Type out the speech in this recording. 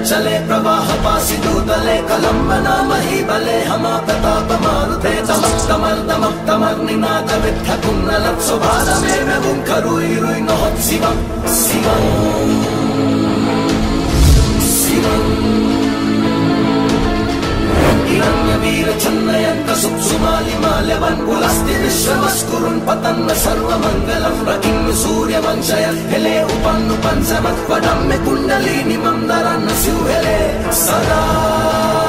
चले प्रवाह पासि दूतले कलम्बना महीबले हमा प्रताप मारुते दमक तमर निनाद विद्ध कुन्नलत् सुभारमेव बुङ्खरुई रुई नोहत् शिवं शिवं शिवं वीर छन्नयन्त सुप्सुमालि माल्यवन् पुलस्ति विश्वमस्कुरुन् पतन्न सर्वमङ्गलम् रकिन् सूर्यवंशयन् हेले उपन्नुपन् समत्पदम् मे कुण्डलिनी मन्दरन् स्युहेले सदा